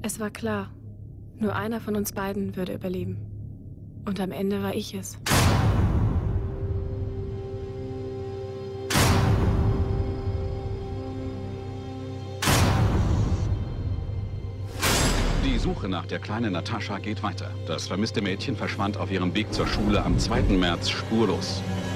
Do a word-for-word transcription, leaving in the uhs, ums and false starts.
Es war klar, nur einer von uns beiden würde überleben. Und am Ende war ich es. Die Suche nach der kleinen Natascha geht weiter. Das vermisste Mädchen verschwand auf ihrem Weg zur Schule am zweiten März spurlos.